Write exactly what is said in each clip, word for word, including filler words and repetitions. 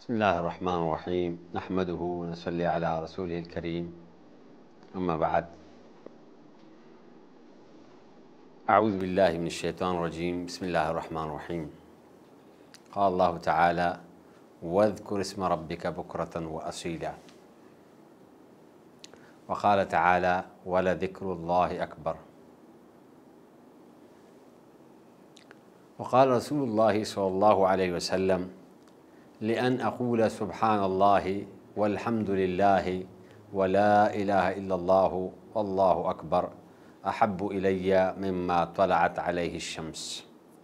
بسم الله الرحمن الرحيم نحمده ونصلي على رسوله الكريم أما بعد أعوذ بالله من الشيطان الرجيم بسم الله الرحمن الرحيم قال الله تعالى واذكر اسم ربك بكرة وأصيلا وقال تعالى ولذكر الله أكبر وقال رسول الله صلى الله عليه وسلم لأن أقول سبحان الله والحمد لله ولا إله إلا الله والله أكبر أحب إلي مما طلعت عليه الشمس.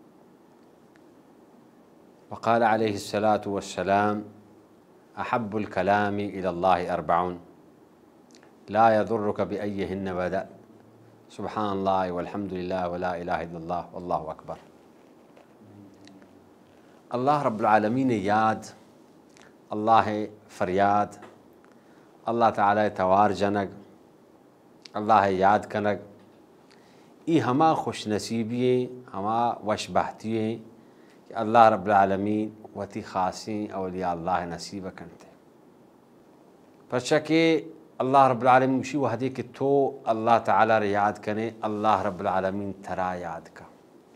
وقال عليه الصلاة والسلام أحب الكلام إلى الله أربع لا يضرك بأيهن بدأ سبحان الله والحمد لله ولا إله إلا الله والله أكبر. اللہ رب العالمین یاد، اللہ فریاد، اللہ تعالی توار جنگ، اللہ یاد کنگ، ای ہما خوش نصیبییں ہما وش بہتییں کہ اللہ رب العالمین وتی خاصیں اولیاء اللہ نصیب کنتے پرچہ کہ اللہ رب العالمین اسی وحدی کہ تو اللہ تعالی را یاد کنے اللہ رب العالمین ترا یاد کا،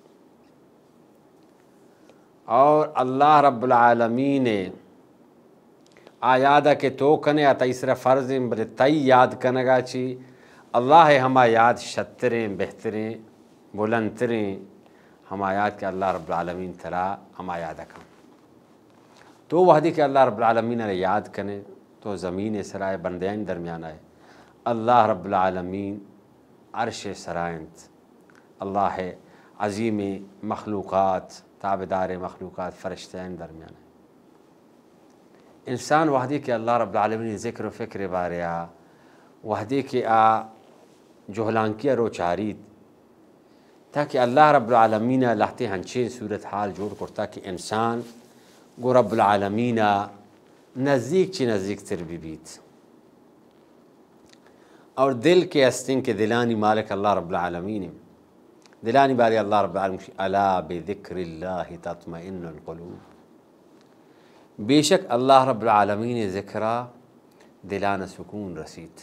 اور اللہ رب العالمین آیادہ کے تو کنے تیسرا فرض بلے تی یاد کنگا چی اللہ ہما یاد شتریں بہتریں بلندتریں ہما یاد کہ اللہ رب العالمین ترا ہما یادہ کن تو وحدی کہ اللہ رب العالمین نے یاد کنے تو زمین سرائے بندیان درمیان آئے اللہ رب العالمین عرش سرائنت، اللہ عظیم مخلوقات تابدار مخلوقات فرشتین درمیان ہے انسان وحدی کہ اللہ رب العالمین ذکر و فکر باریا وحدی کہ آ جہلانکیہ رو چارید تاکہ اللہ رب العالمین لہتے ہنچے صورت حال جوڑ کرتا کہ انسان گو رب العالمین نزدیک چی نزدیک تر بھی بیت اور دل کے استن کے دلانی مالک اللہ رب العالمین دلانی باری اللہ رب العالمین الا بذکر اللہ تطمئن القلوب، بے شک اللہ رب العالمین ذکرہ دلان سکون رسید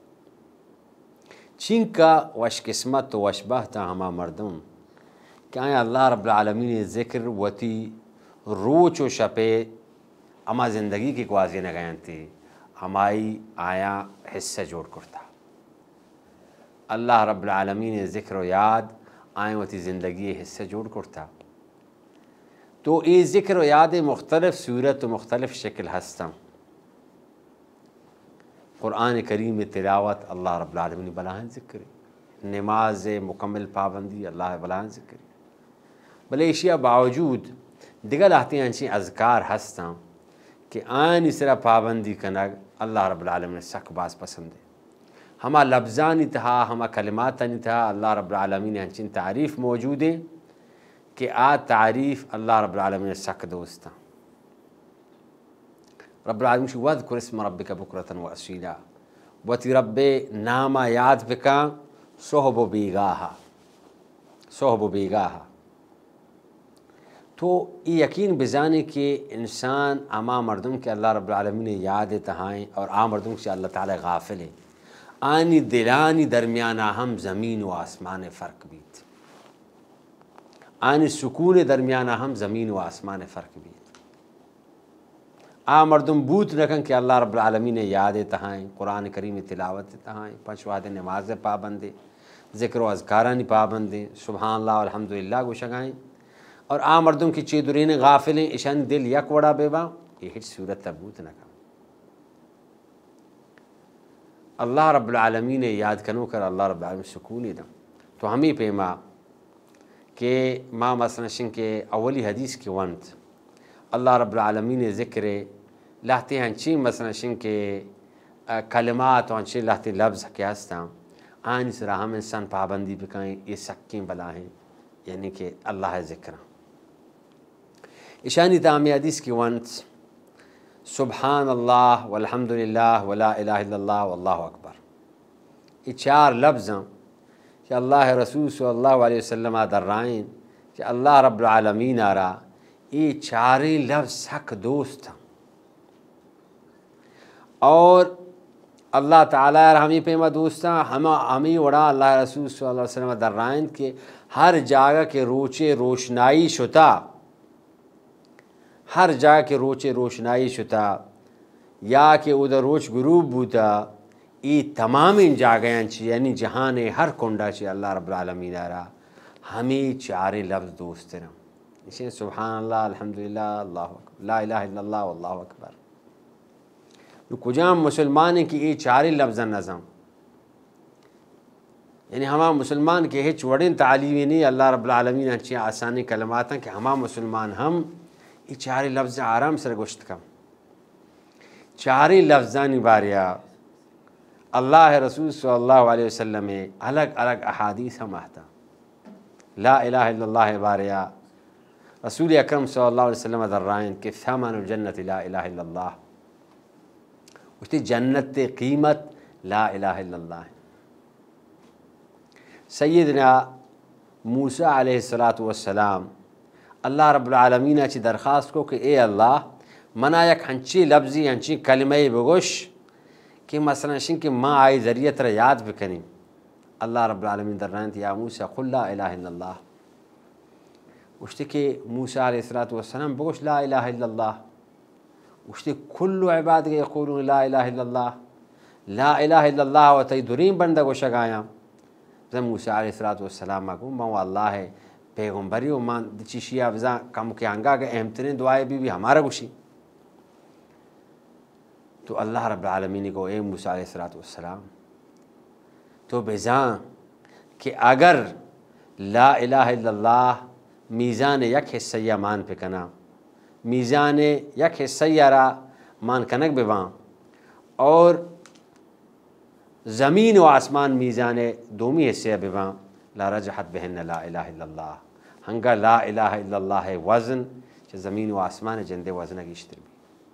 چنکا وش قسمت و وش بہتا ہما مردم کہ آیا اللہ رب العالمین ذکر وتی روچ و شپے اما زندگی کی قوازی نگیان تھی ہمائی آیا حصہ جوڑ کرتا اللہ رب العالمین ذکر و یاد آئیں وتی زندگی حصہ جوڑ کرتا تو یہ ذکر و یاد مختلف صورت و مختلف شکل ہستا قرآن کریم تلاوت اللہ رب العالمین بلاہن ذکر، نماز مکمل پابندی اللہ بلاہن ذکر، بلے اشیاء باوجود دیگر آتی ہیں اذکار ہستا کہ آئین اس طرح پابندی کنگ اللہ رب العالمین سک باز پسند ہے ہما لفظانی تہا ہما کلماتانی تہا اللہ رب العالمین ہنچین تعریف موجود ہیں کہ آ تعریف اللہ رب العالمین سک دوستا رب العالمین شو وذکر اسم ربک بکرة و اصیلا وتی رب ناما یاد بکا صحب و بیگاہا صحب و بیگاہا تو یہ یقین بزانے کہ انسان اما مردم کے اللہ رب العالمین یاد تہائیں اور آ مردم سے اللہ تعالی غافل ہے آنی دلانی درمیانہ ہم زمین و آسمان فرق بیت آنی سکون درمیانہ ہم زمین و آسمان فرق بیت آ مردم بوت نکن کہ اللہ رب العالمین یاد تہائیں قرآن کریم تلاوت تہائیں پنچ وعدے نماز پابندے ذکر و اذکارانی پابندے سبحان اللہ والحمدللہ کو شگائیں اور آ مردم کی چیدرین غافلیں اشان دل یک وڑا بے با یہ ہیچ صورت تبوت نکن اللہ رب العالمین یاد کنو کر اللہ رب العالمین سکونی دم تو ہمیں پیما کہ ما مثلا شن کے اولی حدیث کی ونت اللہ رب العالمین ذکر لہتے ہنچی مثلا شن کے کلمات وانچی لہتے لفظ کے ہستا آنی سرا ہم انسان پابندی بکائیں یہ سکیں بلا ہیں یعنی کہ اللہ ذکر اشانی تامی حدیث کی ونت سبحان اللہ والحمدللہ ولا الہ الا اللہ واللہ اکبر، یہ چار لفظ ہیں کہ اللہ رسول صلی اللہ علیہ وسلم در رائن کہ اللہ رب العالمین آرا یہ چاریں لفظ حق دوست ہیں اور اللہ تعالیٰ ہمیں پیما دوستاں ہم ہمیں وڑا اللہ رسول صلی اللہ علیہ وسلم درائن کے ہر جگہ کے روچے روشنائی شتا، ہر جگہ کے روچے روشنائی شتا یا کہ ادھر روچ غروب بوتا، ای تمام ان جاگیاں چی یعنی جہان ہر کنڈا چی اللہ رب العالمین آرا ہمیں چارے لفظ دوست رہا، اسے سبحان اللہ، الحمدللہ، اللہ اکبر، لا الہ الا اللہ واللہ اکبر۔ کجام مسلمان ہیں کہ یہ چارے لفظ نظم یعنی ہما مسلمان کے ہچ وڑین تعلیمی نہیں اللہ رب العالمین اچھی آسانی کلمات ہیں کہ ہما مسلمان ہم یہ چارے لفظ آرام سے گشت کم چارے لفظانی باریا اللہ رسول صلی اللہ علیہ وسلم میں الگ الگ احادیث ہم آتا، لا الہ الا اللہ باریا رسول اکرم صلی اللہ علیہ وسلم درائن کہ ثمن الجنت لا الہ الا اللہ، اس کی جنت قیمت لا الہ الا اللہ ہے۔ سیدنا موسیٰ علیہ الصلاۃ والسلام اللہ رب العالمین اچھی درخواست کو کہ اے اللہ منا یک ہنچی لفظی ہنچی کلمہ بگوش کہ مثلا شن کہ ماں آئی ذریعہ ترہ یاد بکنیم، اللہ رب العالمین درائن یا موسیٰ قل لا الہ الا اللہ، اشتی کہ موسیٰ علیہ الصلاۃ والسلام بگوش لا الہ الا اللہ، اشتی کل عباد کے یقولون لا الہ الا اللہ، لا الہ الا اللہ و تی درین بندہ کو شگایا زم موسیٰ علیہ الصلاۃ والسلام کو ماں اللہ ہے پیغمبری و مان چیشی افزا کم کے آنگا کے اہم ترین دعائیں بھی بھی ہمارا گوشی، تو اللہ رب العالمین کو اے موسیٰ علیہ الصلاۃ والسلام تو بیزاں کہ اگر لا الہ الا اللہ میزان یک حصہ مان پہ کنا، میزان یک حصہ را مان کنک بباں اور زمین و آسمان میزان دومی حصے بباں لا رجحت بہن لا الہ الا اللہ، ہنگا لا الہ الا اللہ وزن چہ زمین و آسمان جندے وزن گیشتر بھی۔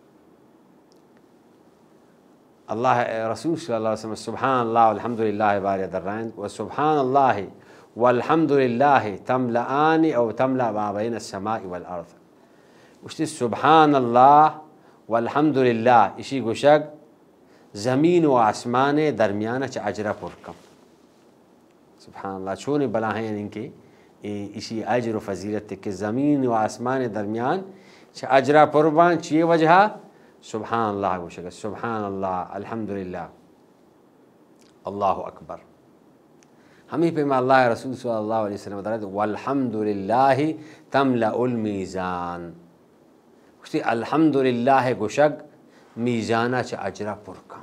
اللہ رسول صلی اللہ علیہ وسلم سبحان اللہ والحمدللہ باری درائن و سبحان اللہ والحمدللہ تملآن او تملأ ما بین السماء والارض، اشتی سبحان اللہ والحمدللہ اسی گوشک زمین و آسمان درمیان چا اجرہ پرکم، سبحان اللہ چونی بلا ہیں ان کے اسی اجر و فضیلت کہ زمین و آسمان درمیان چا اجرہ پربان چیئے وجہ سبحان اللہ گوشک سبحان اللہ الحمدللہ اللہ اکبر۔ ہمیں پہ میں اللہ رسول صلی اللہ علیہ وسلم درد والحمدللہ تملأ المیزان، اسی الحمدللہ گوشک میزانہ چا اجرہ پرکم،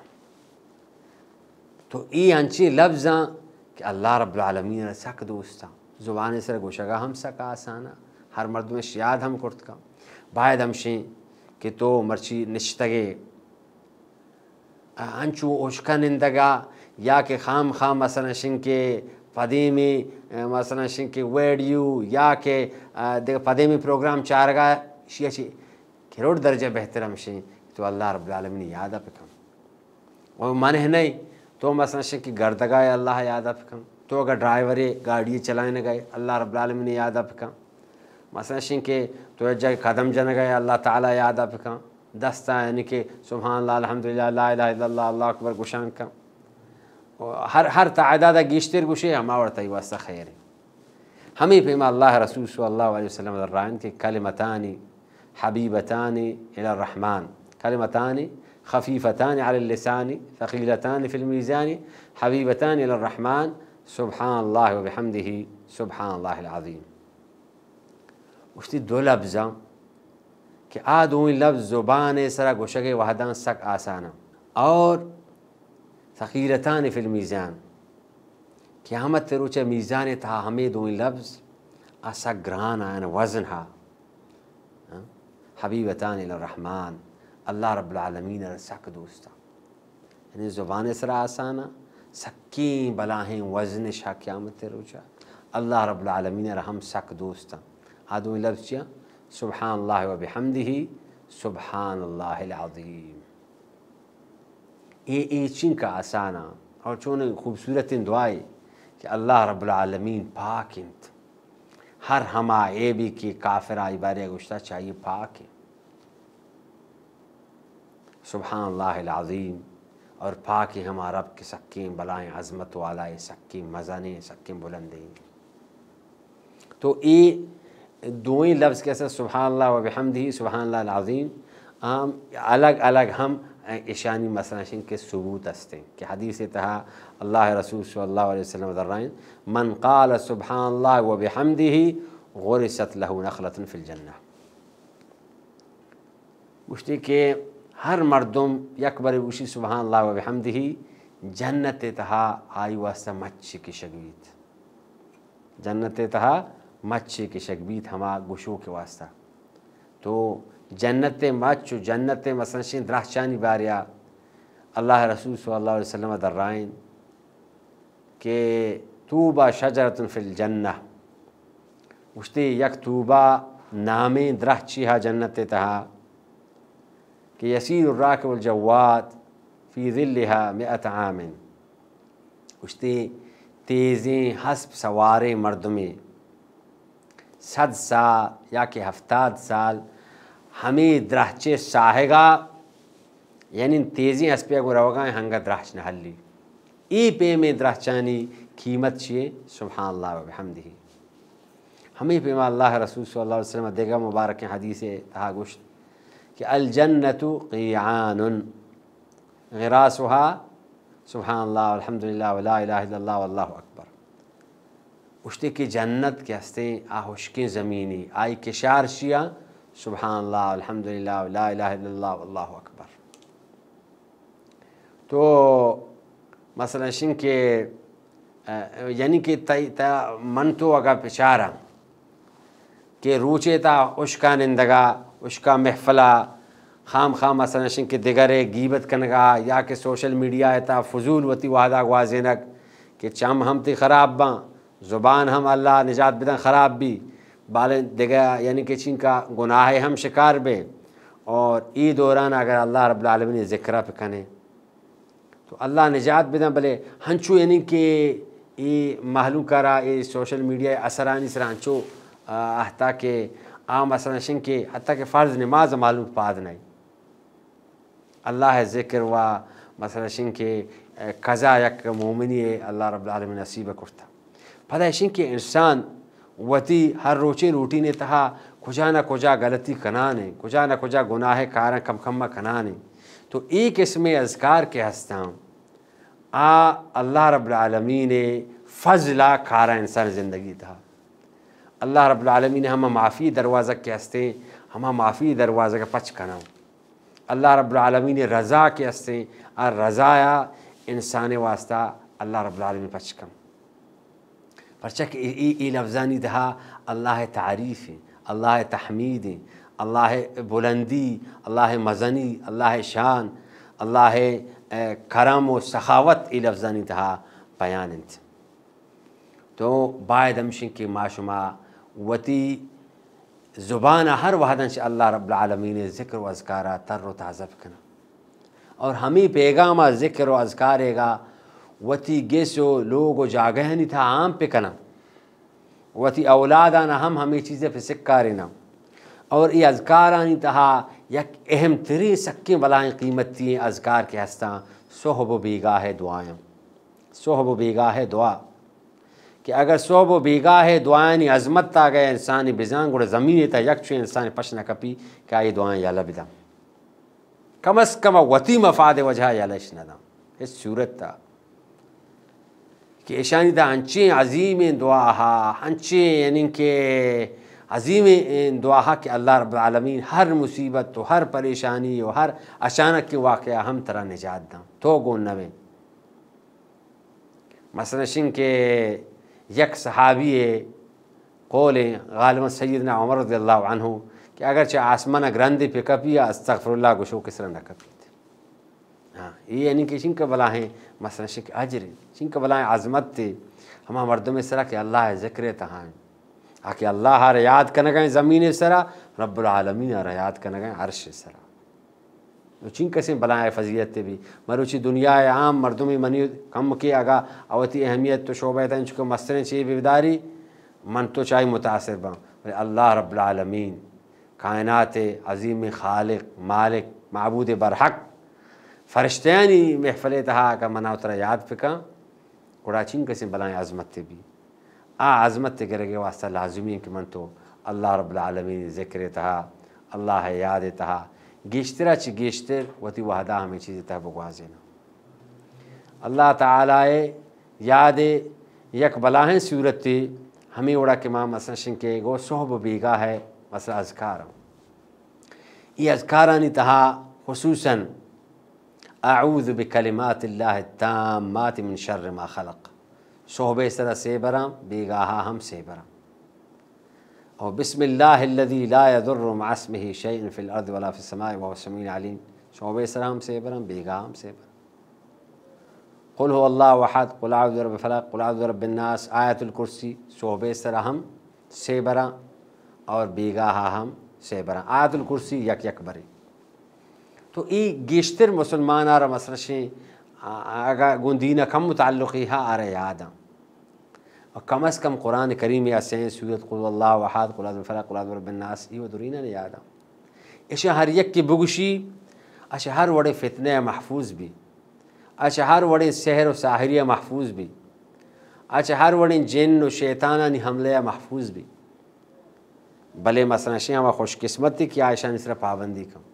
تو ای ہنچی لفظاں کہ اللہ رب العالمین سک دوستا زبان سر گوشگا ہم سک آسانا ہر مرد میں شیاد ہم کرت کا باید ہمشیں کہ تو مرچی نشتگے انچو اوشکن اندگا یا کہ خام خام مثلا شن کے پدیمی مثلا شن کے ویڈیو یا کہ پدیمی پروگرام چارگا شیعہ چی کروڑ درجہ بہتر ہمشیں تو اللہ رب العالمین یادہ پکم اور منہ نہیں تو مثلا شن کی گردگاہ اللہ یادہ پکم، تو اگر ڈرائیوری گاڑی چلائنے گئے اللہ رب العالمین یادہ پکم، مثلا شن کے تو ایک جگہ قدم جن گئے اللہ تعالیٰ یادہ پکم، دستا یعنی کہ سبحان اللہ الحمدللہ لا الہ الا اللہ اللہ اکبر گشان کم، ہر ہر تعدادہ گیشتر گوشے ہما ورطائی واسطہ خیر ہے۔ ہمیں پیما اللہ رسول صلی اللہ علیہ وسلم درائن کہ کلمتانی حبیبتانی الی الرحمن، کلمتانی خفیفتان علی اللسان ثقیلتان فی المیزان حبیبتان الی الرحمن سبحان اللہ و بحمدہ سبحان اللہ العظیم۔ اس دو لفظاں کہ آدھویں لفظ زبان سرا گوشگے وحدان سک آسانا اور ثقیلتان فی المیزان قیامت تروچے میزان تھا ہمیں دوئیں لفظ آسا گران آئین وزن ہا حبیبتان الی الرحمن اللہ رب العالمین سک دوستا، یعنی زبان سرا آسانا سکین بلاہیں وزن شاہ قیامت تروچا اللہ رب العالمین رحم سک دوستا۔ آدھویں لفظ چیا سبحان اللہ و بحمدہ سبحان اللہ العظیم، یہ ایچن کا آسانا اور چون خوبصورت دعائی کہ اللہ رب العالمین پاک انت ہر ہما اے بھی کی کافر آئی بارے گشتہ چاہیے پاک ہے، سبحان اللہ العظیم، اور پاک ہما رب کے سکیں بلائیں عظمت والائے سکیں مزانے سکیں بلندیں. تو یہ دوئیں لفظ کیسے سبحان اللہ و بحمدہ سبحان اللہ العظیم عام الگ الگ ہم ایشانی مثلا شن کے ثبوت ہستے ہیں کہ حدیث تہا اللہ رسول صلی اللہ علیہ وسلم درائن من قال سبحان اللہ و بحمدہ غرست له نخلۃ فی الجنہ. گوشتی کہ ہر مردم یکبر وشی سبحان اللہ و بحمدہ جنت تہا آئی واسطہ مچ کی شگویت، جنت تہا مچ کی شگویت ہما گشو کے واسطہ. تو جنت مچ جنت مثلا شین درخچانی باریا اللہ رسول صلی اللہ علیہ وسلم درائن کہ طوبى شجرۃ فی الجنہ. گوشتی یک طوبہ نام درخچی ہا جنت تہا کہ یسیر الراکب الجواد فی ظلها مئۃ عام. گوشتی تیزیں حسب سوارے مردمیں صد سال یا کہ ہفتاد سال ہمیں درہچے ساہگا، یعنی تیزی ہسپیا کو روگائیں ہنگا درہچ نحلی. ای پہ میں درہچانی قیمت چھے سبحان اللہ و بحمدہ. ہمیں پہ میں اللہ رسول صلی اللہ علیہ وسلم دیگا مبارک حدیث تہا گوشت کہ الجنت قیعان غراسها سبحان اللہ والحمدللہ ولا الہ الا اللہ واللہ اکبر. گوشتے کہ جنت کے ہستے آہشکیں زمینی آئی کشار شیعہ سبحان اللہ الحمدللہ لا الہ الا اللہ واللہ اکبر. تو مثلا شن کے یعنی کہ من تو اگا پچارا کہ روچے تا اشکا نندگا اشکا محفلہ خام خام مثلا شن کے دگرے گیبت کنگا یا کہ سوشل میڈیا تا فضول وتی وعدہ گوازینک کہ چم ہم تی خراب باں زبان ہم اللہ نجات بدن خراب بھی بالیں دیگا یعنی کہ چین کا گناہ ہم شکار بے. اور ای دوران اگر اللہ رب العالمین ذکرہ پہ کنے تو اللہ نجات بدن بلے ہنچو یعنی کہ ای محلوم کرا ای سوشل میڈیا اثرانی سر ہنچو احتا کہ عام مثلا شن کے حتیٰ کہ فرض نماز معلوم پاد نہیں اللہ ذکر و مثلا شن کے قضا یک مومنی اللہ رب العالمین نصیب کرتا. پتہ شن کے انسان وتی ہر روچے روٹی نے تہا کجا نہ کجا غلطی کنانے کجا نہ کجا گناہ کارا کم کمہ کنانے. تو ایک اسم اذکار کے ہستاں آ اللہ رب العالمین فضلہ کارا انسان زندگی تھا. اللہ رب العالمین ہمہ معافی دروازہ کے ہستے ہمہ معافی دروازہ کا پچ کنا. اللہ رب العالمین رضا کے ہستے اور رضایا انسان واسطہ اللہ رب العالمین پچ کم. پرچک ای لفظانی دہا اللہ تعریف اللہ تحمید اللہ بلندی اللہ مزنی اللہ شان اللہ کرم و سخاوت ای لفظانی دہا بیان انت. تو باید ہمشن کی معشما وتی زبان ہر وحدن سے اللہ رب العالمین ذکر و اذکارہ تر و تازہ کنا. اور ہمیں پیغامہ ذکر و اذکارے گا وتی گیسو لوگو جاگہ نہیں تھا عام پہ کنا وتی اولادانا ہم ہمیں چیزیں پہ سکارینا. اور یہ اذکارانی تہا یک اہم تری سکیں بلائیں قیمتی ہیں اذکار کے ہستاں صحب و بیگاہ دعائیں صحب و بیگاہ دعا کہ اگر صحب و بیگاہ دعائیں عظمت تا گئے انسانی بزان گوڑا زمین تا یک چو انسانی پشنہ کپی کہ آئی دعائیں یالا بدم کم از کم وتی مفاد وجہ یالا اشندم. اس صورت تا کہ اشانی دا ہنچیں عظیم دعا ہا ہنچیں یعنی کہ عظیم دعا ہا کہ اللہ رب العالمین ہر مصیبت تو ہر پریشانی و ہر اچانک کے واقعہ ہم ترہ نجات دیں تو گون نویں. مثلا شن کے یک صحابی قول غالباً سیدنا عمر رضی اللہ عنہ کہ اگرچہ آسمانہ گرندی پہ کپیا استغفر اللہ گشو کسرہ نہ کپیت. ہاں یہ یعنی کہ شن کا بلائیں مثلا شن کے عجر شن کا بلائیں عظمت تے ہما مردم سرہ کہ اللہ ذکر تہائیں آکہ اللہ ہر یاد کنگائیں زمین سرہ رب العالمین ہر یاد کنگائیں عرش سرہ. چین کسیں بلائیں فضیلت بھی مروچی دنیا عام مردمی منی کم کی آگا اوتی اہمیت تو شعبہ تھا انچکو مسترین چیئے بیداری من تو چاہی متاثر باں اللہ رب العالمین کائنات عظیم خالق مالک معبود برحق فرشتیانی محفل تہا کا منا اترا یاد پکا گڑا چین کسی بلائیں عظمت بھی آ عظمت تے کرے گے واسطہ لازمی کہ من تو اللہ رب العالمین ذکر تہا اللہ یاد تہا گیشترا چی گیشتر وتی وحدہ ہمیں چیز تہا بگوازینا اللہ تعالی یاد یک بلاہیں صورت تی ہمیں اڑا کہ ماں مثلا شنکے گو صحب بیگا ہے مثلا اذکار یہ اذکارانی تہا خصوصاً اعوذ بکلمات اللہ التامات من شر ما خلق صحب سرا سے برام بیگاہا ہم سے برام اور بسم اللہ الذی لا يضر مع اسمہ شیء فی الارض ولا فی السماء وهو السمیع العلیم صحب سرا ہم سے برام بیگاہ ہم سے برام قل هو اللہ احد قل اعوذ برب الفلق قل اعوذ برب الناس آیت الکرسی صحب سرا ہم سے برام اور بیگاہا ہم سے برام آیت الکرسی یک یک بری تو ای گیشتر مسلمان آرہ مسرشیں اگا گندینہ کم متعلقی ہاں آرہ یادا اور کم از کم قرآن کریم یا سین سورت قل اللہ احد قل اعوذ بالفلق قل اعوذ برب الناس ای و درینہ نے یادا اشیا ہر یک کی بگشی اشیا ہر وڑے فتنہ محفوظ بھی اشیا ہر وڑے سحر و ساحریہ محفوظ بھی اشیا ہر وڑے جن و شیطانانی حملہ محفوظ بھی بلے مثلا شیں ہما خوش قسمتی کی عائشہ نصرہ پابندی کم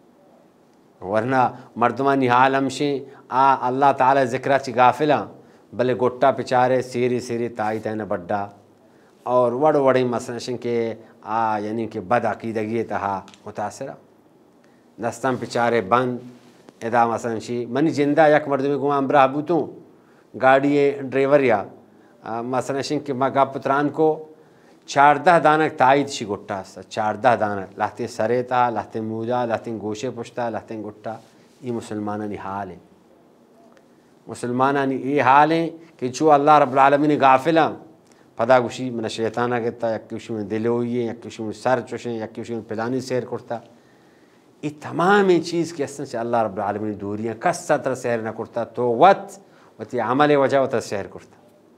ورنہ مردمانی حال ہمشیں آ اللہ تعالی ذکرہ چی غافلہ بلے گٹا پچارے سیری سیری تائی تینا بڑا اور وڑ وڑی مثلا شن کے آ یعنی کہ بد عقیدگی تہا متاثرہ دستم پچارے بند ادا مثلا شی منی جندہ یک مردمی کو امبراہ بوتوں گاڑی ڈریور یا مثلا شن کے مگا پتران کو چاردہ دانک تائید شی گٹا سا چاردہ دانک لہتے سرے تا لہتے موجا لہتے گوشے پشتا لہتے گٹا یہ مسلمانانی حال ہے مسلمانانی یہ حال ہے کہ جو اللہ رب العالمین غافلہ پدا گوشی من شیطانہ گتا یک کشی من دل ہوئی ہے یک کشی من سر چوشیں یک کشی من پلانی سیر کرتا یہ تمام چیز کی اصلا سے اللہ رب العالمین دوریاں کس سطر سیر نہ کرتا تو وط وتی عمل وجہ وطا سیر کرتا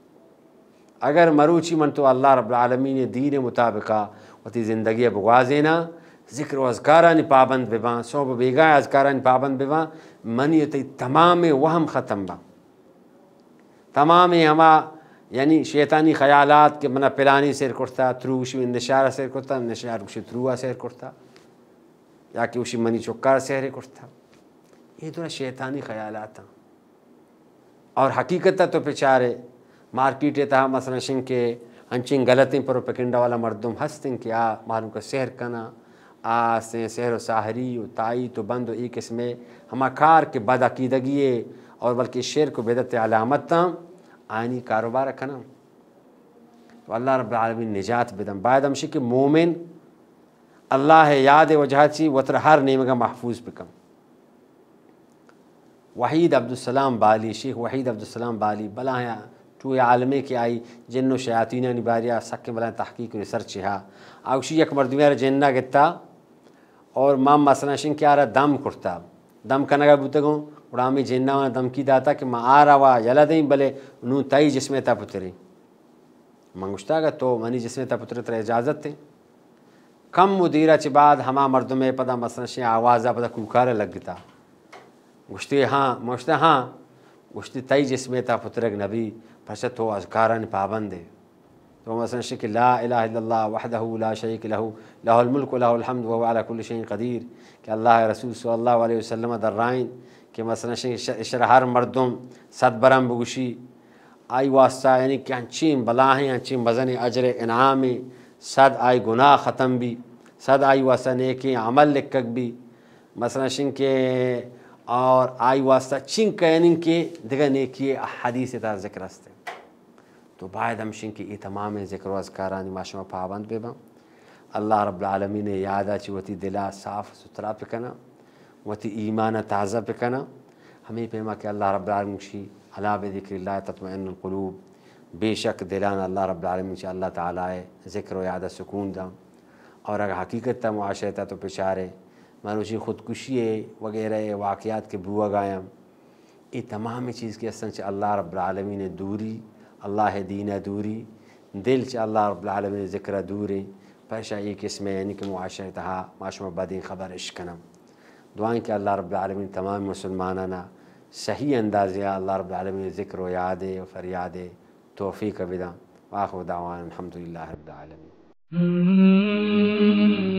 اگر مروچی من تو اللہ رب العالمین دین مطابقہ وتی زندگی بگوازینا ذکر و اذکارانی پابند بباں صحب بیگاہ اذکارانی پابند بباں منی تی تمام وہم ختم با تمام ہما یعنی شیطانی خیالات کہ منا پلانی سیر کرتا ترو وشی نشارہ سیر کرتا نشار وشی تروہ سیر کرتا یا کہ وشی منی چکار سیر کرتا یہ تو شیطانی خیالات ہیں اور حقیقت تو پچارے مارکیٹ تہا مثلا شن کے ہنچیں غلطیں پر پکنڈا والا مردم ہستیں کہ آ معلوم کا سحر کنا آ سے سحر و ساحری و تائی تو بند و ایک اس میں ہما کار کے بد عقیدگی اور بلکہ شرک و بدعت علامت تام آئینی کاروبار کنا تو اللہ رب العالمین نجات بدم باید ہمشی کہ مومن اللہ یاد وجہ چی وطر ہر نیمگا محفوظ بکم وحید عبدالسلام بالی شیخ وحید عبدالسلام بالی بلا ہے تو عالمے کی آئی جن و شیاطین نباریا سکے بلائیں تحقیق ریسرچ ہا آوشی یک مردمی جنہ گتا اور مام مثلا شن کیا رہا دم کرتا دم کنگا بوتگوں اڑامی جنہ وانا دم کی داتا کہ ما آ رہا یلا دیں بلے انہوں تائی جسمیں تا پتری منگوشتا گا تو منی جسمیں تا پتری تر اجازت تے کم مدیرہ چی بعد ہما مردمی پدا مثلا شن آوازہ پدا کوکارے لگ گتا گوشتی ہاں موشتا ہاں گوشتی تائی جسمیں تا پترک نبی پرچہ تو اذکاران پابند ہے تو مثلا شکل لا الہ الا اللہ وحدہ لا شریک لہو لہ الملک و لہ الحمد وهو علی کل شیء قدیر کہ اللہ رسول صلی اللہ علیہ وسلم در رائن کہ مثلا شکل ہر مردم صد برم بگوشی آئی واسطہ یعنی کہ انچین بلاہیں انچین بزن اجر انعام صد آئی گناہ ختم بھی صد آئی واسطہ نیکی عمل لکک بھی مثلا شن کے اور آئی واسطہ چنک یعنی کہ دیگر نیکی حدیث تا ذکر استے تو باید ہمشن کی ای تمام ذکر و اذکارانی ماشما پابند بے با اللہ رب العالمین یادا چی وتی دلا صاف سترا پکنا وتی ایمان تازہ پکنا ہمیں پیما کہ اللہ رب العالمین شی علا بذکر اللہ تطمئن القلوب بے شک دلان اللہ رب العالمین شی اللہ تعالی ذکر و یادہ سکون دا اور اگر حقیقت تا معاشرتا تو پچارے منوشی خودکشی وغیرہ واقعات کے بوا گایم یہ تمام چیز کی اصلا چ اللہ رب العالمین دوری اللہ دین دوری دل چ اللہ رب العالمین ذکر دوری پیشہ ایک اس میں یعنی کہ معاشرتہا معاشمہ بدین خبر اشکنم دعائیں کہ اللہ رب العالمین تمام مسلمانانہ صحیح اندازے اللہ رب العالمین ذکر و یاد و فریاد توفیق بدا. وآخر دعوانا الحمد للہ رب العالمین.